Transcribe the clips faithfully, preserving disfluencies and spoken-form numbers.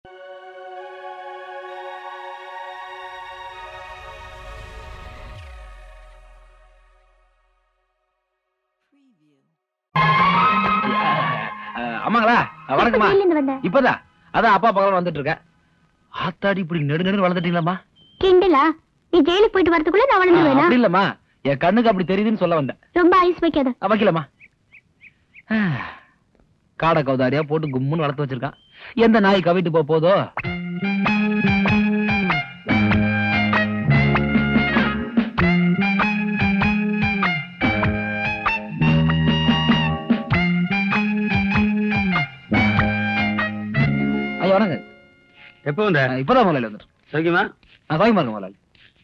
அம்மாங்களா வணக்கம்மா. இப்பதான் அதான் அப்பா பக்கம் வந்துட்டு இருக்க. ஆத்தாடி இப்படி நெடு நெடு வளர்ந்துட்டீங்களாம்மா? கிண்டலா? நீ ஜெயிலுக்கு போயிட்டு வரதுக்குள்ள நான் வளர்ந்துருவேனா? அப்படி இல்லம்மா, என் கண்ணுக்கு அப்படி தெரியுதுன்னு சொல்ல வந்தேன். ரொம்ப ஐஸ் வைக்காத. வைக்கலம்மா. காடை கௌதாரியா போட்டு கும்முன்னு வளர்த்து வச்சிருக்கான். எந்த நாய் கவிட்டு போ போதோ. ஐயா வணங்க. எப்ப வந்த? இப்பதான் முதலாளி வந்துட்டு. சௌக்கியமா? நான் சௌக்கியமா இருக்கேன் முதலாளி.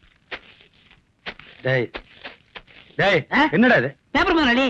டேய் டேய் என்னடா இது? பேப்பர் முதலாளி.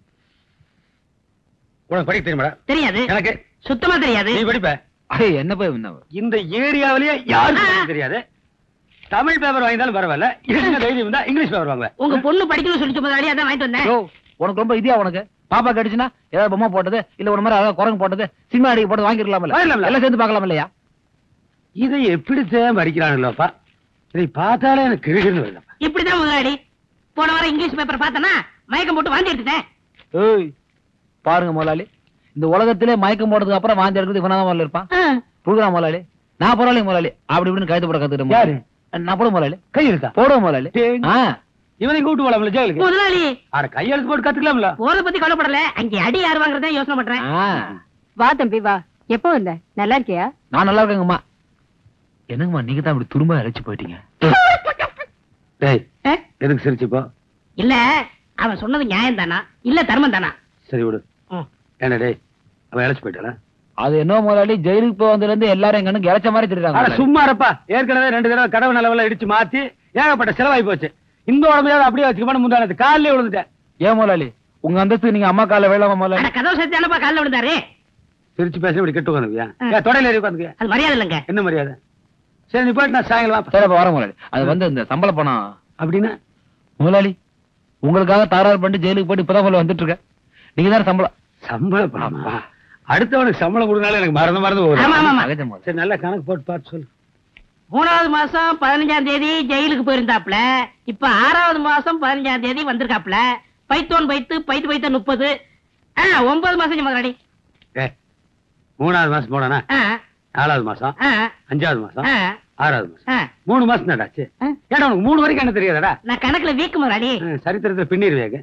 உனக்கு படிக்க தெரியுமாடா? தெரியாது. எனக்கு சுத்தமா தெரியாது. நீ படிப்ப? என்ன போய் இந்த ஏரியாவிலேயே யாருக்கும் தெரியாது. தமிழ் பேப்பர் வாங்கினாலும் பரவாயில்ல, என்ன தைரியம் இருந்தா இங்கிலீஷ் பேப்பர் வாங்க. உங்க பொண்ணு படிக்கணும்னு சொல்லிட்டு முதலாளி அதான் வாங்கிட்டு வந்தேன். உனக்கு ரொம்ப இதியா உனக்கு பாப்பா கடிச்சுனா ஏதாவது பொம்மை போட்டது இல்ல ஒரு மாதிரி அதாவது குரங்கு போட்டது சினிமா அடிக்க போட்டு வாங்கிருக்கலாம்ல, எல்லாம் சேர்ந்து பார்க்கலாம் இல்லையா? இதை எப்படித்தான் படிக்கிறானுல்லப்பா, இதை பார்த்தாலே எனக்கு கிருகிருன்னு வருது. இப்படிதான் முதலாளி போன வாரம் இங்கிலீஷ் பேப்பர் பார்த்தனா மயக்கம் போட்டு வாந்தி எடுத்துட்டேன். ஏய் பாருங்க முதலாளி, இந்த உலகத்திலே மயக்கம் போட்டதுக்கு அப்புறம் வாந்தி எடுக்கிறது இவனாதான் முதல்ல இருப்பான். புரியுதா முதலாளி? நான் பரவாயில்ல முதலாளி, அப்படி இப்படின்னு கைது போட கத்துக்கிட்டேன். நான் போட முதலாளி கையெழுத்தா போட முதலாளி. இவனை கூட்டு போலாம்ல ஜெயிலுக்கு முதலாளி. அட கையெழுத்து போட்டு கத்துக்கலாம்ல. போறத பத்தி கவலைப்படல, அங்க அடி யார் வாங்குறதா யோசனை பண்றேன். வா தம்பி வா. எப்போ வந்த? நல்லா இருக்கியா? நான் நல்லா இருக்கேங்கம்மா. என்னங்கம்மா நீங்க தான் அப்படி துரும்ப அரைச்சு போயிட்டீங்க? டேய் எதுக்கு சிரிச்சுப்போ? இல்ல அவன் சொன்னது நியாயம் தானா இல்ல தர்மம் தானா? சரி விடு. என்ன டேய் அவன் இழைச்சு போயிட்டானா? அது என்ன முதலாளி, ஜெயிலுக்கு போய் வந்ததுல இருந்து எல்லாரும் எங்க கண்ணுக்கு இழைச்ச மாதிரி தெரியுறாங்க. சும்மா இருப்பா, ஏற்கனவே ரெண்டு தடவை கடவு நிலவெல்லாம் இடிச்சு மாத்தி ஏகப்பட்ட செலவாகி போச்சு. இந்த உடம்பையாவது அப்படியே வச்சுக்கணும். முந்தானது காலிலே விழுந்துட்டேன். ஏன் முதலாளி உங்க அந்தஸ்து நீங்க அம்மா கால வேளாம முதலாளி? கதவு சேர்த்து அனுப்பா காலில் விழுந்தாரு. சிரிச்சு பேச இப்படி கெட்டு உட்காந்துக்கியா? தொடையில ஏறி உட்காந்துக்கியா? அது மரியாதை இல்லைங்க. என்ன மரியாதை? சரி நீ போயிட்டு நான் சாயங்காலம் சரி வர முதலாளி. அது வந்து இந்த சம்பள பணம் அப்படின்னா முதலாளி உங்களுக்காக தாராள பண்ணிட்டு ஜெயிலுக்கு போயிட்டு இப்பதான் முதல்ல வந்துட்டு இருக்க. நீங்க தான் சம்பளம். சம்பள பணமா? அடுத்தவனுக்கு சம்பளம் கொடுனாலும் எனக்கு மறந்து மறந்து போகுது. சரி நல்லா கணக்கு போட்டு பார்த்து சொல்லு. மூணாவது மாசம் பதினஞ்சாம் தேதி ஜெயிலுக்கு போயிருந்தாப்ல, இப்ப ஆறாவது மாசம் பதினஞ்சாம் தேதி வந்திருக்காப்ல. பைத்தோன் பைத்து பைத்து பைத்த முப்பது ஒன்பது மாசம் முதலாளி. மூணாவது மாசம் போனா நாலாவது மாசம் அஞ்சாவது மாசம் ஆறாவது மாசம் மூணு மாசம் தான்டாச்சு. ஏடா உனக்கு மூணு வரைக்கும் என்ன தெரியாதடா? நான் கணக்குல வீக்கு முதலாளி. சரித்திரத்துல பின்னிருவேங்க.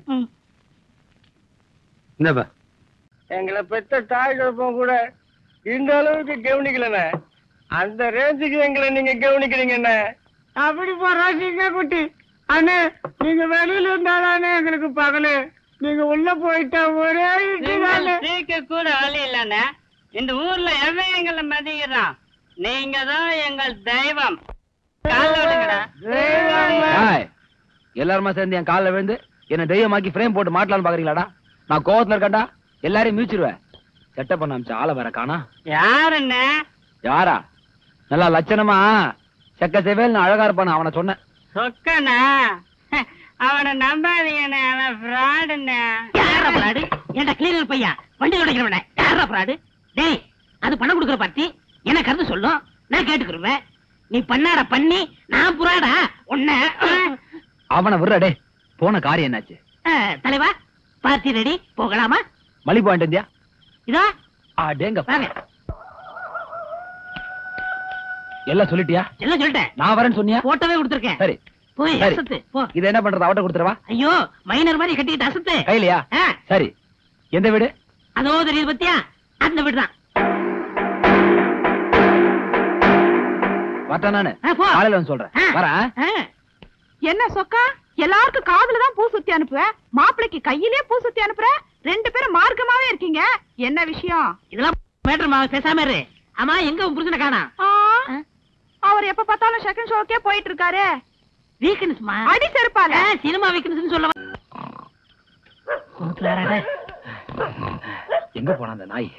என்னப்பா எங்களை பெற்ற தாய் குழப்பம் கூட இந்த அளவுக்கு கவனிக்கலண்ணே. அந்த ரேஞ்சுக்கு எங்களை நீங்க கவனிக்கிறீங்க என்ன? அப்படி போறாங்க குட்டி அண்ணே. நீங்க வெளியில இருந்தாலே எங்களுக்கு பகலு, நீங்க உள்ள போயிட்டா ஒரே கூட வழி இல்லண்ணே. இந்த ஊர்ல எவன் எங்களை மதிக்கிறான்? நீங்க தான் எங்கள் தெய்வம். எல்லாருமா சேர்ந்து என் காலில் விழுந்து என்ன தெய்வமாக்கி ஃப்ரேம் போட்டு மாட்டலான்னு பாக்குறீங்களாடா? நான் கோவத்துல இருக்கேன்டா, எல்லாரையும் மிதிச்சிருவேன். செட்ட பண்ண அமிச்ச ஆளை வேற காணா. யார் என்ன? யாரா? நல்லா லட்சணமா செக்க செவேல் அழகா இருப்பான அவனை சொன்னேன். சொக்கனா? அவனை நம்பாதீங்க, அவன் ஃப்ராடுன்னு. யாரா ஃப்ராடு? ஏன்டா கிளீனர் பையா வண்டி உடைக்கிறவன யாரா ஃப்ராடு? டேய் அது பணம் கொடுக்குற பார்ட்டி என்ன கருத்து சொல்லும், நான் கேட்டுக்கிருவேன். நீ பண்ணார பண்ணி நான் புறாடா உன்ன. அவனை விடுற. டே போன காரியம் என்னாச்சு? தலைவா பார்ட்டி ரெடி, போகலாமா? மலி பாயிண்ட் இந்தியா இதா டேங்க எல்லாம் சொல்லிட்டியா? எல்லாம் சொல்லிட்டேன். நான் வரேன்னு சொன்னியா? போட்டோவே கொடுத்துருக்கேன். சரி போய் அசத்து போ. இது என்ன பண்றது? அவட்ட கொடுத்துறவா? ஐயோ மைனர் மாதிரி கட்டிட்டு அசத்து. கையிலையா? சரி. எந்த வீடு? அதோ தெரியுது பத்தியா, அந்த வீடு தான். வரட்டா நானு காலையில வந்து சொல்றேன். வரேன். என்ன சொக்கா எல்லாருக்கும் காதுல தான் பூ சுத்தி அனுப்புவ, மாப்பிளைக்கு கையிலே பூ சுத்தி அனுப்புற. ரெண்டு பேரும் மார்க்கமாவே இருக்கீங்க, என்ன விஷயம்? இதெல்லாம் மேட்டர் மாவ பேசாம இரு. ஆமா எங்க உன் புருஷனை காணா? அவர் எப்ப பார்த்தாலும் செகண்ட் ஷோக்கே போயிட்டு இருக்காரு. வீக்னஸ்மா? அடி செருப்பால சினிமா வீக்னஸ் சொல்ல. எங்க போன அந்த நாய்?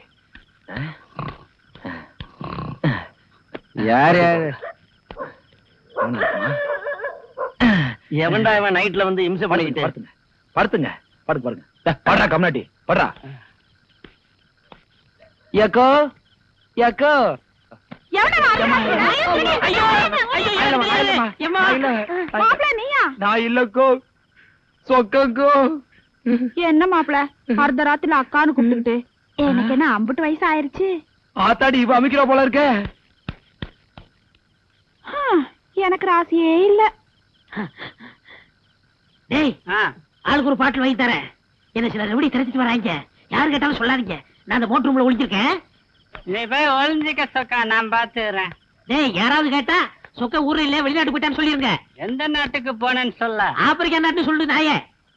யார் யாரு? எவன்டா இவன் நைட்ல வந்து இம்சை பண்ணிக்கிட்டு? படுத்துங்க படுத்துங்க படுத்து பாருங்க. படுறா கம்னாட்டி படுறா. எக்கோ எக்கோ நான் இல்லக்கோ சொக்கோ. என்ன மாப்பிள அர்த்த ராத்திரில அக்கான்னு கூப்பிட்டுக்கிட்டு எனக்கு என்ன ஐம்பது வயசு ஆயிருச்சு. ஆத்தாடி இப்ப அமைக்கிற போல இருக்க. எனக்கு ராசியே இல்ல. டேய் ஆளுக்கு ஒரு பாட்டில் வாங்கி தரேன். என்ன சில எப்படி திரைச்சிட்டு வராங்க, யாரு கேட்டாலும் சொல்லாதீங்க. நான் அந்த மோட்டர் ரூம்ல ஒளிஞ்சிருக்கேன். நீ போய் ஒளிஞ்சிக்க சொக்கா, நான் பாத்துறேன். டேய் யாராவது கேட்டா சொக்க ஊர்ல இல்ல வெளிநாட்டு போயிட்டான்னு சொல்லிருங்க. எந்த நாட்டுக்கு போனேன்னு சொல்ல. ஆப்பிரிக்கா நாட்டு சொல்லு நாயே.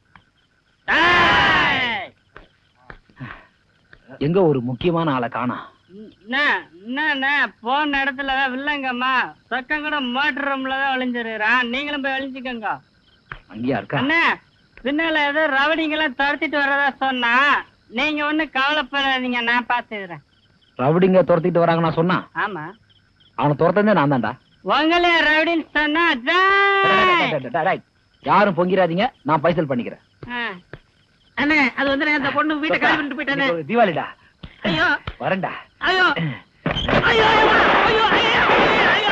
எங்க ஒரு முக்கியமான ஆளை காணா. என்ன போன இடத்துல வில்லங்கம்மா சொக்கம் கூட மோட்டர் ரூம்ல தான் ஒளிஞ்சிருக்கிறான். நீங்களும் போய் ஒளிஞ்சிக்கங்க. அங்கேயா இருக்கா? என்ன பின்னால ஏதோ ரவடிங்கெல்லாம் துரத்திட்டு வர்றதா சொன்னா, நீங்க ஒண்ணு கவலைப்படாதீங்க, நான் பாத்துக்கிறேன். ரவுடிங்க துரத்திட்டு வராங்க நான் சொன்னா? ஆமா, அவனை துரத்தந்தே நான் தான்டா. உங்களே ரவுடின்னு சொன்னா யாரும் பொங்கிராதீங்க, நான் பைசல் பண்ணிக்கிறேன். அண்ணே அது வந்து அந்த பொண்ணு வீட்டை காலி பண்ணிட்டு போயிட்டானே. தீபாவளிடா. ஐயோ வரேன்டா. ஐயோ ஐயோ ஐயோ ஐயோ.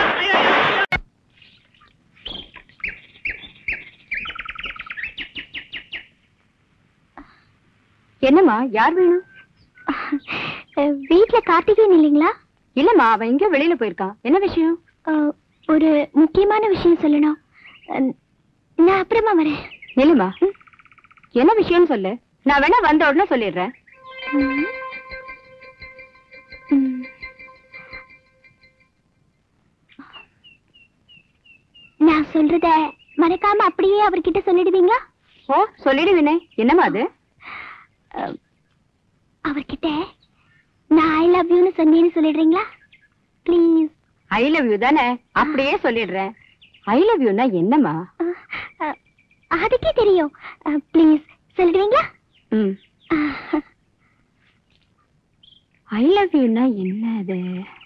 என்னம்மா, யார் வேணும்? வீட்டுல கார்த்திகேயன் இல்லைங்களா? இல்லம்மா, அவன் எங்க வெளியில போயிருக்கான். என்ன விஷயம்? ஒரு முக்கியமான விஷயம் சொல்லணும். நான் அப்புறமா வரேன். நில்லுமா, என்ன விஷயம் சொல்லு. நான் வேணா வந்த உடனே சொல்லிடுறேன். நான் சொல்றத மறக்காம அப்படியே அவர்கிட்ட சொல்லிடுவீங்களா? ஓ சொல்லிடுவேனே. என்னம்மா அது? அவர்கிட்ட நான் ஐ லவ் யூன்னு சொன்னேன்னு சொல்லிடுறீங்களா ப்ளீஸ்? ஐ லவ் யூ தானே, அப்படியே சொல்லிடுறேன். ஐ லவ் யூனா என்னம்மா? அதுக்கே தெரியும். ப்ளீஸ் சொல்லிடுவீங்களா? ம். ஐ லவ் யூனா என்ன அது?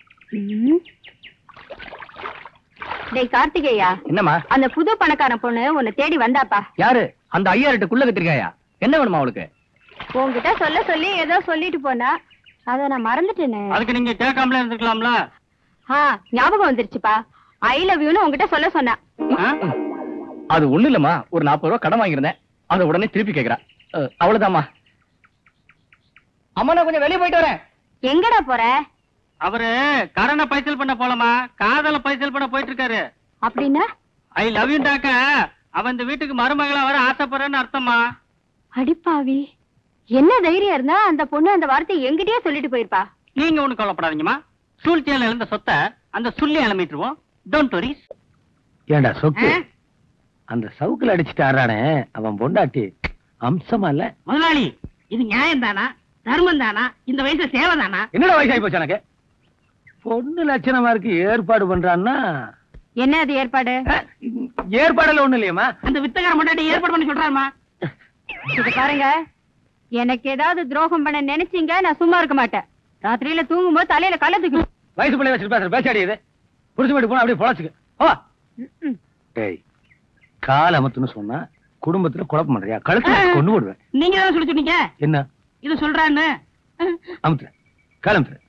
டேய் கார்த்திகேயா. என்னம்மா? அந்த புது பணக்கார பொண்ணு உன்னை தேடி வந்தாப்பா. யாரு? அந்த ஐயாயிரட்டு குள்ள கத்திரிக்காயா? என்ன வேணுமா அவளுக்கு? உன்கிட்ட சொல்ல சொல்லி ஏதோ சொல்லிட்டு போனா, அத நான் மறந்துட்டேனே. அதுக்கு நீங்க கேட்காமல இருந்துக்கலாம்ல. ஆ ஞாபகம் வந்துருச்சுப்பா. ஐ லவ் யூன்னு உன்கிட்ட சொல்ல சொன்னா. அது ஒண்ணு இல்லம்மா, ஒரு நாற்பது ரூபா கடன் வாங்கியிருந்தேன், அதை உடனே திருப்பி கேக்குறா. அவ்வளவுதாம்மா. அம்மா நான் கொஞ்சம் வெளியே போயிட்டு வரேன். எங்கடா போற? அவரு கடனை பைசல் பண்ண போலமா, காதல பைசல் பண்ண போயிட்டு இருக்காரு. அப்படின்னா ஐ லவ் யூ டாக்க அவன் இந்த வீட்டுக்கு மருமகளா வர ஆசைப்படுறேன்னு அர்த்தமா? அடிப்பாவி, என்ன தைரியம் இருந்தா அந்த பொண்ணு அந்த வார்த்தையை எங்கிட்டயே சொல்லிட்டு போயிருப்பா. நீங்க ஒண்ணு கவலைப்படாதீங்கம்மா, சூழ்ச்சியால எழுந்த சொத்தை அந்த சுள்ளி அலமிட்டுருவோம். Don't worry. ஏண்டா சொக்கு, அந்த சவுக்குல அடிச்சுட்டு ஆறானே அவன் பொண்டாட்டி அம்சமா இல்ல? முதலாளி இது நியாயம் தானா, தர்மம் தானா, இந்த வயசுல சேவை தானா? என்னடா வயசாகி போச்சு எனக்கு? பொண்ணு லட்சணமா இருக்கு, ஏற்பாடு பண்றான்னா என்ன அது ஏற்பாடு? ஏற்பாடுல ஒண்ணு இல்லையம்மா, அந்த வித்தகார முன்னாடி ஏற்பாடு பண்ணி சொல்றாருமா. இது பாருங்க, எனக்கு ஏதாவது துரோகம் பண்ண நினைச்சீங்க நான் சும்மா இருக்க மாட்டேன். ராத்திரியில தூங்கும் போது தலையில கல்ல தூக்கி. வயசு பிள்ளை வச்சுட்டு பேசுற பேசாடி இது. புடிச்சு போட்டு போனா அப்படியே பொழச்சுக்கு. ஓ டேய், கால் அமத்துன்னு சொன்னா குடும்பத்துல குழப்பம் பண்றியா? கழுத்துல கொண்டு போடுவேன். நீங்க தான் சொல்லி சொன்னீங்க. என்ன இது சொல்றான்னு? அமுத்துற கால் அமுத்துற.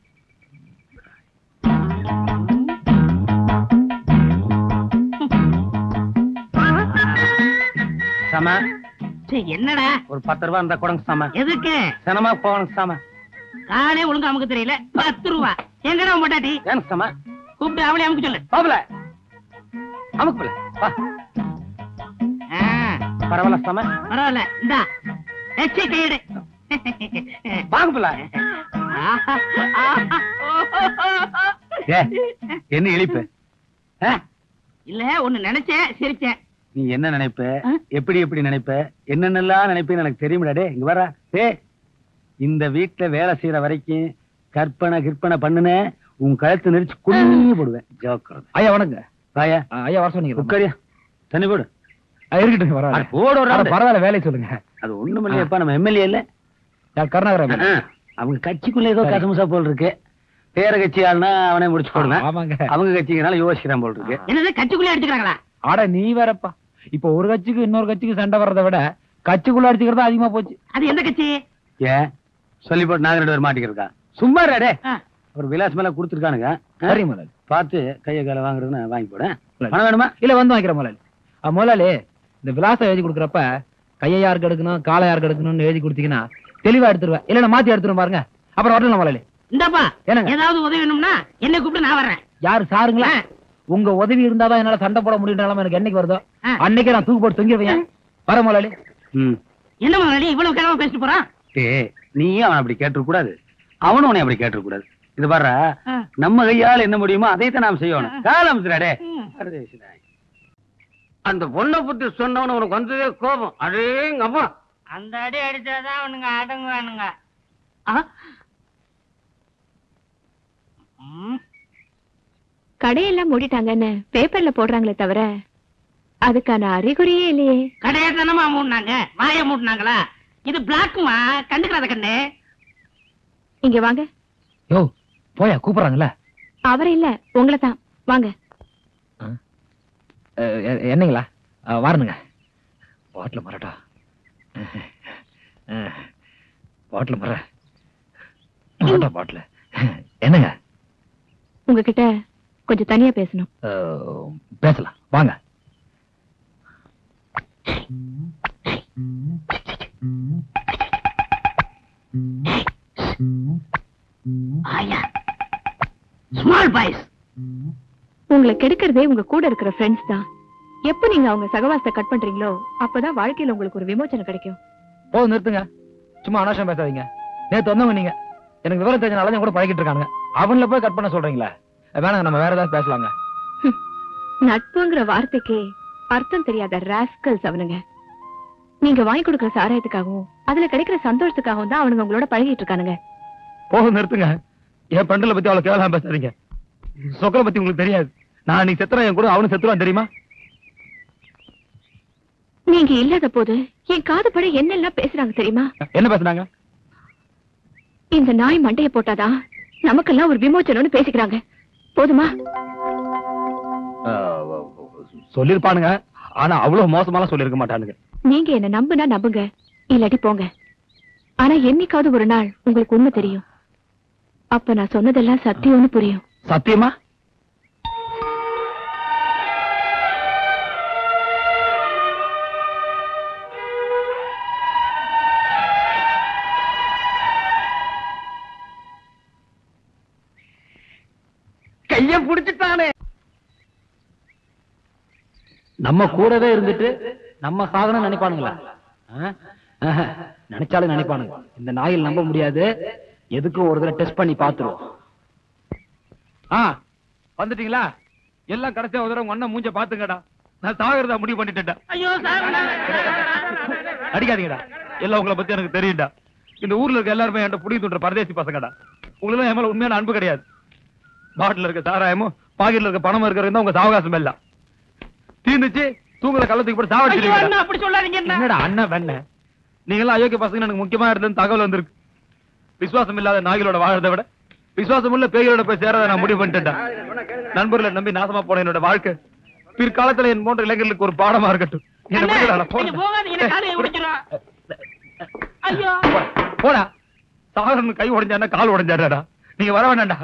சாமா என்னடா? ஒரு பத்து ரூபா இருந்தா கொடுங்க சாமா. எதுக்கு? சனமா போகணும் சாமா. காலே ஒழுங்கா அமுக்க தெரியல, பத்து ரூபா எங்கடா பொண்டாட்டி? எனக்கு சாமா கூப்பிட்டு அவளே அமுக்க சொல்லு. பாபல அமுக்கு போல வா. பரவாயில்ல சாமா, பரவாயில்ல. இந்தா எச்சை கையெடு. வாங்க போல. என்ன இழிப்பு? இல்ல ஒண்ணு நினைச்சேன், சிரிச்சேன். நீ என்ன நினைப்ப, எப்படி எப்படி நினைப்ப, என்னென்னலாம் நினைப்பேன்னு எனக்கு தெரியுமிடா. டே இங்க வர. டே இந்த வீட்டுல வேலை செய்யற வரைக்கும் கற்பனை கிற்பனை பண்ணுன உன் கழுத்து நெரிச்சு குடிஞ்சு போடுவேன். ஜோக்கிறது. ஐயா வணங்க. ஐயா ஐயா வர சொன்னீங்க. உட்காரியா, தண்ணி போடு. இருக்கட்டும் பரவாயில்ல. பரவாயில்ல, வேலையை சொல்லுங்க. அது ஒண்ணும் இல்லையப்பா, நம்ம எம்எல்ஏ இல்ல கருணாகரன். அவங்க கட்சிக்குள்ள ஏதோ கசமுசா போல் இருக்கு. பேர கட்சி ஆள்னா அவனே முடிச்சு போடுவேன். அவங்க கட்சிக்குனால யோசிக்கிறான் போல் இருக்கு. என்னது கட்சிக்குள்ளே அடிச்சுக்கிறாங்களா? ஆட நீ வேறப்பா, இப்ப ஒரு கட்சிக்கு இன்னொரு கட்சிக்கு சண்டை வர்றதை விட கட்சிக்குள்ள அடிச்சுக்கிறது அதிகமா போச்சு. அது எந்த கட்சி? ஏன் சொல்லி போட்டு நாங்க ரெண்டு பேர் மாட்டிக்கிறா? சும்மா ரே. ஒரு விலாஸ் மேல குடுத்துருக்கானுங்க. பார்த்து கையை காலை வாங்குறதுன்னு வாங்கி போட. பணம் வேணுமா? இல்ல வந்து வாங்கிக்கிறேன் முதலாளி. முதலாளி இந்த விலாசம் எழுதி கொடுக்குறப்ப கையை யாருக்கு எடுக்கணும் காலை யாருக்கு எடுக்கணும்னு எழுதி கொடுத்தீங்கன்னா தெளிவா எடுத்துருவேன். இல்ல நான் மாத்தி எடுத்துருவேன் பாருங்க. அப்புறம் வரலாம் முதலாளி. இந்தப்பா ஏதாவது உதவி வேணும்னா என்ன கூப்பிட்டு நான் வர்றேன். யாரு சாருங்களா? உங்க உதவி இருந்தாதான் என்னால சண்டை போட முடியும். எனக்கு என்னைக்கு வருதோ அன்னைக்கு நான் தூக்கு போட்டு தொங்கிடுவேன். வர முதலாளி. என்ன முதலாளி இவ்வளவு கிழமை பேசிட்டு போறான்? நீயும் அவன் அப்படி கேட்டு கூடாது, அவனும் உன்னை அப்படி கேட்டு கூடாது. இது பாரு, நம்ம கையால் என்ன முடியுமோ அதைத்தான் நாம் செய்யணும். காலம் அந்த பொண்ணை பத்தி சொன்னவன உனக்கு வந்ததே கோபம். அடேங்க அப்பா, அந்த அடி அடிச்சாதான் அவனுங்க அடங்குவானுங்க. கடையெல்லாம் மூடிட்டாங்கன்னு பேப்பர்ல போடுறாங்களே தவிர அதுக்கான அறிகுறியே இல்லையே. கடையை தானமா மூடினாங்க, வாய மூடினாங்களா? இது பிளாக்குமா, கண்டுக்கிறாத கண்ணு. இங்க வாங்க. யோ போயா, கூப்பிடுறாங்கல்ல. அவரை இல்ல உங்களை தான். வாங்க. என்னங்களா வரணுங்க. பாட்டில் மரட்டா, பாட்டில் மர மரட்டா பாட்டில். என்னங்க உங்ககிட்ட கொஞ்சம் தனியா பேசணும். பேசலாம் வாங்க. Small boys. உங்களை கெடுக்கிறதே உங்க கூட இருக்கிற ஃப்ரெண்ட்ஸ் தான். எப்ப நீங்க அவங்க சகவாசத்தை கட் பண்றீங்களோ அப்பதான் வாழ்க்கையில உங்களுக்கு ஒரு விமோச்சனம் கிடைக்கும். போதும் நிறுத்துங்க, சும்மா அனாவசியம் பேசாதீங்க. நேத்து வந்தவங்க நீங்க, எனக்கு விவரம் தெரிஞ்சனால கூட பழகிட்டு இருக்காங்க. அவன்ல போய் கட் பண்ண சொல்றீங்களா? வேணாங்க, நம்ம வேற ஏதாவது பேசலாங்க. நட்புங்கிற வார்த்தைக்கே அர்த்தம் தெரியாத ராஸ்கல்ஸ் அவனுங்க. நீங்க வாங்கி கொடுக்கிற சாராயத்துக்காகவும் அதுல கிடைக்கிற சந்தோஷத்துக்காகவும் தான் அவனுங்க உங்களோட பழகிட்டு இருக்கானுங்க. போதும் நிறுத்துங்க. என் பெண்டல பத்தி அவளை கேவலமா பேசாதீங்க. சொக்கரை பத்தி உங்களுக்கு தெரியாது. நான் நீ செத்துறேன், என் கூட அவனு செத்துறான் தெரியுமா? நீங்க இல்லாத போது என் காது பட என்னெல்லாம் பேசுறாங்க தெரியுமா? என்ன பேசுறாங்க? இந்த நாய் மண்டைய போட்டாதான் நமக்கெல்லாம் ஒரு விமோச்சனம்னு பேசிக்கிறாங்க. போதுமா? சொல்லிருப்பானுங்க, ஆனா அவ்வளவு மோசமாலாம் சொல்லிருக்க மாட்டானுங்க. நீங்க என்ன நம்புனா நம்புங்க, இல்லாட்டி போங்க. ஆனா என்னைக்காவது ஒரு நாள் உங்களுக்கு உண்மை தெரியும். அப்ப நான் சொன்னதெல்லாம் சத்தியம்னு புரியும். சத்தியமா? கைய புடிச்சுட்டானே. நம்ம கூடவே இருந்துட்டு நம்ம சாதனை நினைப்பானுங்களா? நினைச்சாலும் நினைப்பானுங்க. இந்த நாயில் நம்ப முடியாது. எதுக்கும் ஒரு தடவை டெஸ்ட் பண்ணி பாத்துருவோம். ஆ வந்துட்டீங்களா? எல்லாம் கடைசியா ஒரு தடவை ஒன்ன மூஞ்ச பாத்துங்கடா. நான் சாகிறதா முடிவு பண்ணிட்டேன்டா. ஐயோ சார், அடிக்காதீங்கடா. எல்லாம் உங்களை பத்தி எனக்கு தெரியும்டா. இந்த ஊர்ல இருக்க எல்லாருமே என்கிட்ட புடி தூண்டுற பரதேசி பசங்கடா. உங்களுக்கு என் மேல உண்மையான அன்பு கிடையாது. பாட்டில் இருக்க சாராயமும் பாக்கெட்ல இருக்க பணம் இருக்கிறது உங்க சாவகாசம் எல்லாம் தீர்ந்துச்சு. தூங்குற கள்ளத்துக்கு போட்டு சாவடிச்சிருக்கீங்க. அப்படி சொல்லாதீங்க. என்னடா அண்ணன் வேண? நீங்க எல்லாம் அயோக்கிய பசங்க. எனக்கு முக்கியமா இருந்தது தகவல் வந்திருக்கு. விசுவாசம் இல்லாத நாய்களோட வாழறதை விட விசுவாசம் உள்ள பேய்களோட போய் சேரத நான் முடிவு பண்ணிட்டேன். நண்பர்களை நம்பி நாசமா போன என்னோட வாழ்க்கை பிற்காலத்துல என் போன்ற இளைஞர்களுக்கு ஒரு பாடமா இருக்கட்டும். போடா, சாகரன் கை உடைஞ்சானா கால் உடைஞ்சாடா. நீங்க வர வேண்டாம்டா.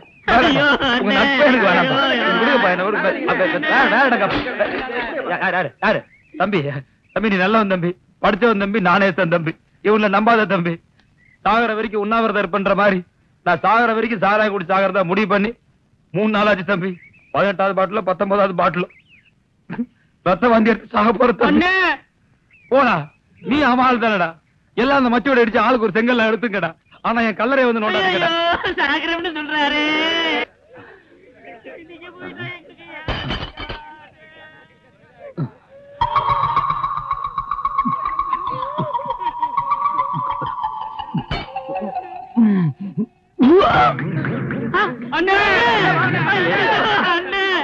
தம்பி தம்பி நீ நல்லவன் தம்பி, படிச்சவன் தம்பி, நானே தம்பி. இவன்ல நம்பாத தம்பி. சாகர வரைக்கும் உண்ணாவிரதம் இருப்பன்ற மாதிரி நான் சாகர வரைக்கும் சாராய குடி சாகரதா முடிவு பண்ணி மூணு நாளாச்சு தம்பி. பதினெட்டாவது பாட்டில பத்தொன்பதாவது பாட்டில ரத்த வாந்தி எடுத்து சாக போற தம்பி. போடா, நீ அமாள் தானடா. எல்லாம் அந்த மச்சோட அடிச்சு ஆளுக்கு ஒரு செங்கல்ல எடுத்துங்கடா. ஆனா என் கல்லறை வந்து நோண்டாதீங்கடா. சாகரம்னு சொல்றாரு. அண்ணே அண்ணே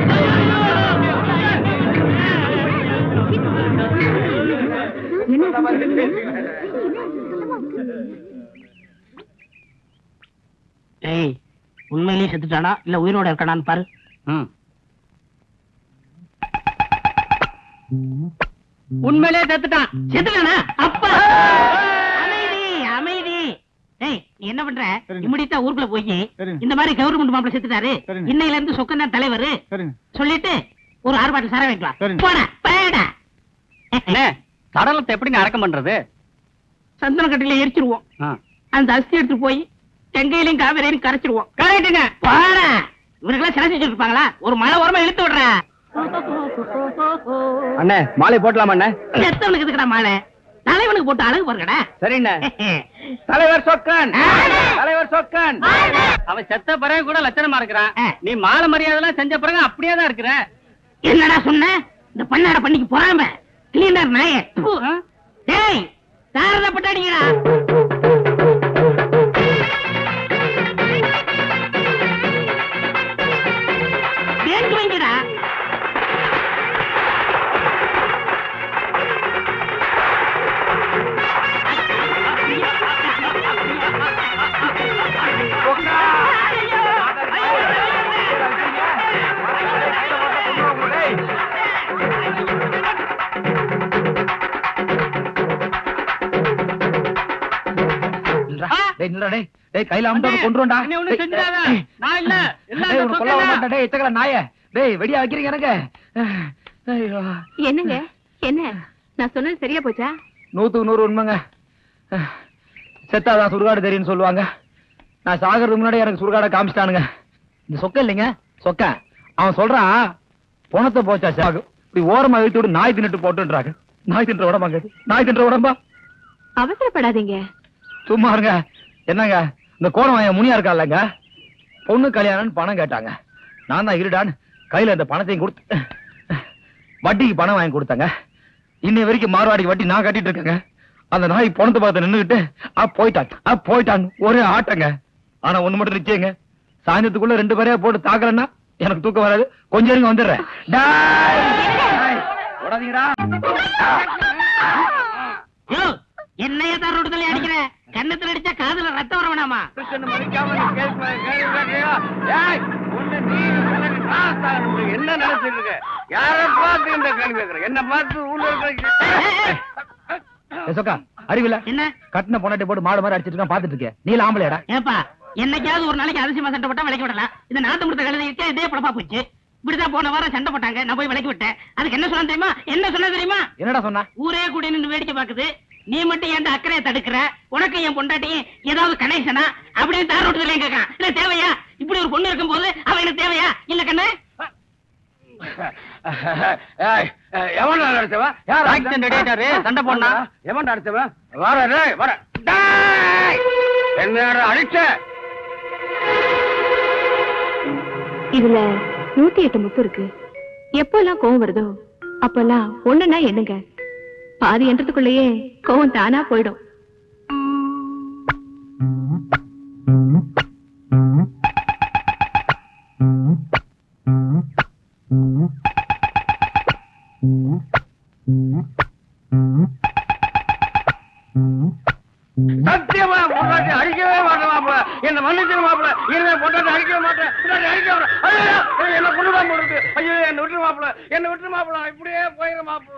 ஏய், உண்மையிலேயே செத்துட்டானா இல்ல உயிரோட இருக்கானான்னு பாரு. உண்மையிலேயே செத்துட்டான். செத்துட்டானா? அப்பா அமைதி அமைதி. ஏய் நீ என்ன பண்ற இமிடியா ஊருக்குள்ள போய் இந்த மாதிரி கவர்மெண்ட் மாப்பிள்ள செத்துட்டாரு இன்னையில இருந்து சொக்கன் தான் தலைவர் சொல்லிட்டு ஒரு ஆறு பாட்டில் சார வைக்கலாம் போடா போடா. சடலத்தை எப்படி அடக்கம் பண்றது? சந்தன கட்டில எரிச்சிருவோம். அந்த அஸ்தி எடுத்து போய் கங்கையிலையும் காவிரியிலையும் கரைச்சிருவோம். கரெக்டுங்க. போடா. இவருக்கெல்லாம் சிலை செஞ்சு இருப்பாங்களா? ஒரு மழை ஓரமா இழுத்து விடுற. அண்ணே மாலை போட்டலாமா அண்ணே? எத்தவனுக்கு இதுக்கடா மாலை? தலைவனுக்கு போட்டு அழகு பாருங்கடா. சரிண்ணே. தலைவர் சொக்கன், தலைவர் சொக்கன். அவன் செத்த பிறகு கூட லட்சணமா இருக்கிறான். நீ மாலை மரியாதை எல்லாம் செஞ்ச பிறகு அப்படியே தான் இருக்கிற. என்னடா சொன்ன? இந்த பண்ணாட பண்ணிக்கு போறாம கிளீனர் நாயே. டேய் சாரதா பட்டாடிங்கடா. பேங்க் வைங்கடா. கையில அமுட்டாவது கொண்டுடா. நாய டேய் வெடியா வைக்கிறீங்க எனக்கு. என்னங்க என்ன நான் சொன்னது சரியா போச்சா? நூத்துக்கு நூறு உண்மைங்க. செத்தாதான் சுடுகாடு தெரியும்னு சொல்லுவாங்க. நான் சாகிறதுக்கு முன்னாடி எனக்கு சுடுகாடை காமிச்சிட்டானுங்க. இந்த சொக்க இல்லைங்க சொக்க. அவன் சொல்றான் பணத்தை போச்சா சாகு இப்படி ஓரமா இழுத்து விட்டு நாய் தின்னுட்டு போட்டுன்றாங்க. நாய் தின்ற உடம்பாங்க. நாய் தின்ற உடம்பா? அவசரப்படாதீங்க. சும்மா இருங்க. என்னங்க இந்த கோணம் வாங்க முனியா இருக்கா இல்லங்க, பொண்ணு கல்யாணம்னு பணம் கேட்டாங்க. நான் தான் இருடான்னு கையில இந்த பணத்தையும் கொடுத்து வட்டிக்கு பணம் வாங்கி கொடுத்தாங்க. இன்னை வரைக்கும் மார்வாடிக்கு வட்டி நான் கட்டிட்டு இருக்கேங்க. அந்த நாய் பணத்தை பார்த்து நின்னுகிட்டு ஆ போயிட்டான் ஆ போயிட்டான் ஒரே ஆட்டங்க. ஆனா ஒண்ணு மட்டும் நிச்சயங்க, சாயந்தரத்துக்குள்ள ரெண்டு பேரையா போட்டு தாக்கலன்னா எனக்கு தூக்கம் வராது. கொஞ்சம் இருங்க வந்துடுறேன். என்னைய தான் ரோடுதலை அடிக்கிற? கண்ணத்துல அடிச்சா காதுல ரத்தம் வர வேணாமா? என்ன நினைச்சிட்டு இருக்க? யார பார்த்து இந்த கேள்வி கேட்கிற? என்ன பார்த்து சொக்கா அறிவில்ல என்ன கட்டின பொண்ணாட்டி போட்டு மாடு மாதிரி அடிச்சிட்டு இருக்கான் பாத்துட்டு இருக்கேன். நீல ஆம்பளையடா? ஏப்பா என்னைக்காவது ஒரு நாளைக்கு அதிசயமா சண்டை போட்டா விலைக்கு விடலாம். இந்த நாட்டு முடித்த கழுதை இருக்கே இதே படப்பா போச்சு. இப்படிதான் போன வாரம் சண்டை போட்டாங்க. நான் போய் விலைக்கு விட்டேன். அதுக்கு என்ன சொன்னா தெரியுமா? என்ன சொன்னா தெரியுமா? என்னடா சொன்னா? ஊரே கூட நின்று வேடிக்கை பாக்குது. நீ மட்டும் என் அக்கறையை தடுக்கிற. உனக்கு என் பொண்டாட்டியும் ஏதாவது கனெக்ஷனா அப்படின்னு தார் ரோட்டுல கேட்கான். இல்ல தேவையா? இப்படி ஒரு பொண்ணு இருக்கும் போது அவ எனக்கு தேவையா? இல்ல கண்ணு எவன் அடிச்சவா? சண்டை போனா எவன் அடிச்சவன்? வர வர என்ன அடிச்ச? இதுல நூத்தி எட்டு முத்து இருக்கு. எப்பெல்லாம் கோவம் வருதோ அப்பெல்லாம் ஒண்ணுன்னா என்னங்க பாதி என்றதுக்குள்ளேயே கோவம் தானா போயிடும். சத்தியமா பொண்டாட்டி அடிக்கவே மாட்டேன் மாப்பிள. என்ன மன்னிச்சு மாப்பிள. இனிமே பொண்டாட்டி அடிக்கவே மாட்டேன். என்ன கொண்டுதான் போடுது. ஐயோ என்ன விட்டு மாப்பிள. என்ன விட்டு மாப்பிள. இப்படியே போயிரு மாப்பிள.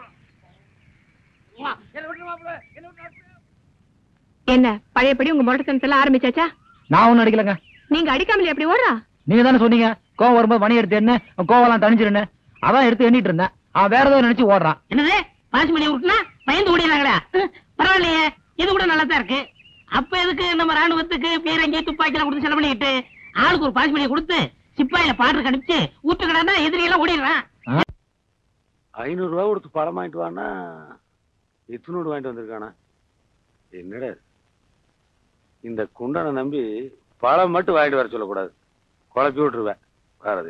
என்ன பழையபடி உங்க மொட்டத்தனத்துல ஆரம்பிச்சாச்சா? நான் ஒண்ணு அடிக்கலங்க. நீங்க அடிக்காமலே எப்படி ஓடுறா? நீங்க தானே சொன்னீங்க கோவம் வரும்போது மணி எடுத்து என்ன கோவெல்லாம் தணிஞ்சிருன்னு. அதான் எடுத்து எண்ணிட்டு இருந்தேன். அவன் வேற ஏதோ நினைச்சு ஓடுறான். என்னது பாசி மணி விட்டுனா பயந்து ஓடினாங்களா? பரவாயில்லையே இது கூட நல்லா தான் இருக்கு. அப்ப எதுக்கு நம்ம ராணுவத்துக்கு பீரங்கி துப்பாக்கி எல்லாம் கொடுத்து செலவு பண்ணிட்டு ஆளுக்கு ஒரு பாசி மணியை கொடுத்து சிப்பாயில பாட்டு கணிச்சு ஊட்டுக்கடா எதிரியெல்லாம் ஓடிடுறான். ஐநூறு ரூபாய் கொடுத்து பழம் வாங்கிட்டு வானா எத்தனோடு வாங்கிட்டு வந்திருக்கானா? என்னடா இந்த குண்டனை நம்பி பழம் மட்டும் வாங்கிட்டு வர சொல்லக்கூடாது. குழப்பி விட்டுருவேன். வேறது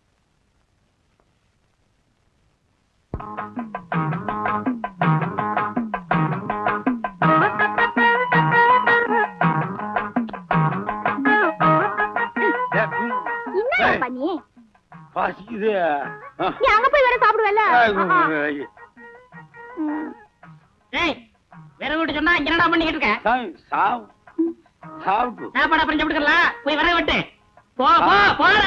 பசிக்குது. நீ அங்க போய் வேற சாப்பிடுவல்ல? வேற வீட்டு சொன்னா என்னடா பண்ணிக்கிட்டு இருக்க? சாப்பிட்டு சாப்பாடு அப்புறம் சாப்பிட்டுக்கலாம். போய் வர விட்டு போ போ போற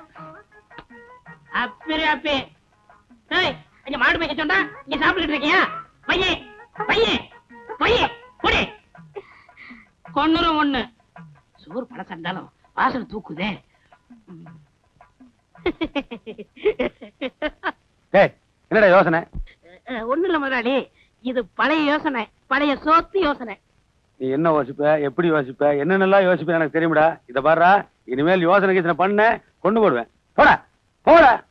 அப்பே அப்பே. ஏய் அங்க மாடு மேய்க்க சொன்னா நீ சாப்பிட்டுட்டு இருக்கியா? பையே பையே பையே போடி. கொன்னுரும் ஒண்ணு சோறு பழசா இருந்தாலும் வாசனை தூக்குதே. என்னடா யோசனை? ஒண்ணு இல்ல முதலாளி, இது பழைய யோசனை, பழைய சோத்து யோசனை. நீ என்ன யோசிப்ப, எப்படி யோசிப்ப, என்னென்னலாம் யோசிப்ப எனக்கு தெரியுமாடா. இத பாருடா, இனிமேல் யோசனை கீசனை பண்ண கொண்டு போடுவேன். போட போட